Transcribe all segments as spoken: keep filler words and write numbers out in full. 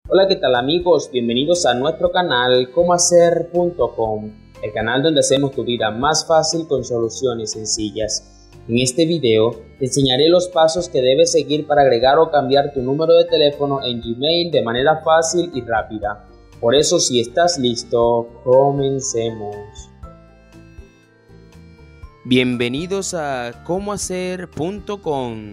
Hola, ¿qué tal amigos? Bienvenidos a nuestro canal como hacer punto com, el canal donde hacemos tu vida más fácil con soluciones sencillas. En este video te enseñaré los pasos que debes seguir para agregar o cambiar tu número de teléfono en Gmail de manera fácil y rápida. Por eso, si estás listo, comencemos. Bienvenidos a como hacer punto com.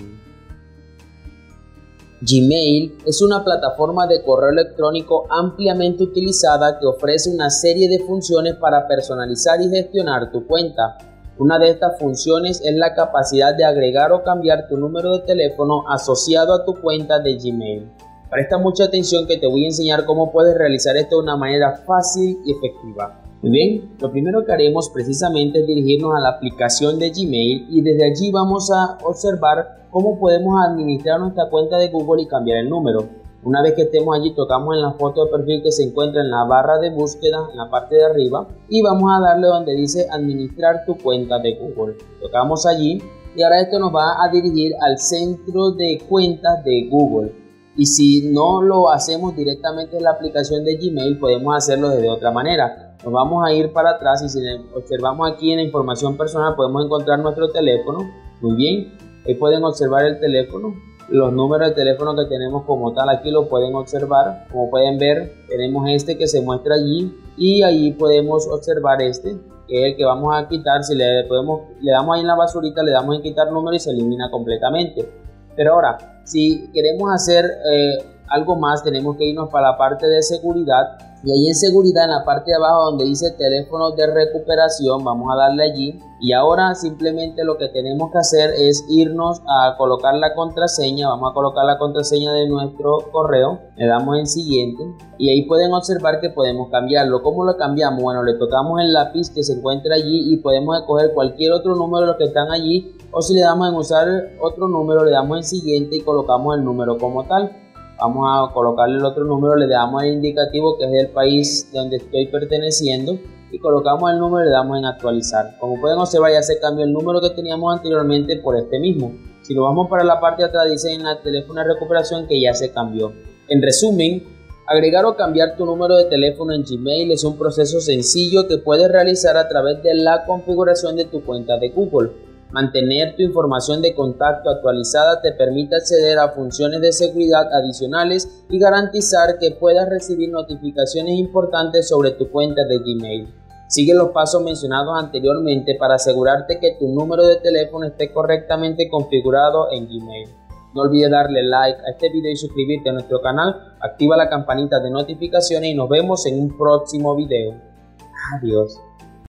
Gmail es una plataforma de correo electrónico ampliamente utilizada que ofrece una serie de funciones para personalizar y gestionar tu cuenta. Una de estas funciones es la capacidad de agregar o cambiar tu número de teléfono asociado a tu cuenta de Gmail. Presta mucha atención que te voy a enseñar cómo puedes realizar esto de una manera fácil y efectiva. Muy bien, lo primero que haremos precisamente es dirigirnos a la aplicación de Gmail y desde allí vamos a observar cómo podemos administrar nuestra cuenta de Google y cambiar el número. Una vez que estemos allí, tocamos en la foto de perfil que se encuentra en la barra de búsqueda en la parte de arriba y vamos a darle donde dice administrar tu cuenta de Google. Tocamos allí y ahora esto nos va a dirigir al centro de cuentas de Google. Y si no lo hacemos directamente en la aplicación de Gmail, podemos hacerlo de otra manera. Nos vamos a ir para atrás y si observamos aquí en la información personal podemos encontrar nuestro teléfono. Muy bien, ahí pueden observar el teléfono, los números de teléfono que tenemos como tal, aquí lo pueden observar. Como pueden ver, tenemos este que se muestra allí y allí podemos observar este, que es el que vamos a quitar. Si le, podemos, le damos ahí en la basurita, le damos en quitar número y se elimina completamente. Pero ahora, si queremos hacer eh, algo más, tenemos que irnos para la parte de seguridad. Y ahí en seguridad, en la parte de abajo donde dice teléfono de recuperación, vamos a darle allí. Y ahora simplemente lo que tenemos que hacer es irnos a colocar la contraseña. Vamos a colocar la contraseña de nuestro correo. Le damos en siguiente. Y ahí pueden observar que podemos cambiarlo. ¿Cómo lo cambiamos? Bueno, le tocamos el lápiz que se encuentra allí y podemos escoger cualquier otro número de los que están allí. O si le damos en usar otro número, le damos en siguiente y colocamos el número como tal. Vamos a colocarle el otro número, le damos el indicativo que es del país donde estoy perteneciendo y colocamos el número y le damos en actualizar. Como pueden observar, ya se cambió el número que teníamos anteriormente por este mismo. Si lo vamos para la parte de atrás, dice en el teléfono de recuperación que ya se cambió. En resumen, agregar o cambiar tu número de teléfono en Gmail es un proceso sencillo que puedes realizar a través de la configuración de tu cuenta de Google. Mantener tu información de contacto actualizada te permite acceder a funciones de seguridad adicionales y garantizar que puedas recibir notificaciones importantes sobre tu cuenta de Gmail. Sigue los pasos mencionados anteriormente para asegurarte que tu número de teléfono esté correctamente configurado en Gmail. No olvides darle like a este video y suscribirte a nuestro canal. Activa la campanita de notificaciones y nos vemos en un próximo video. Adiós.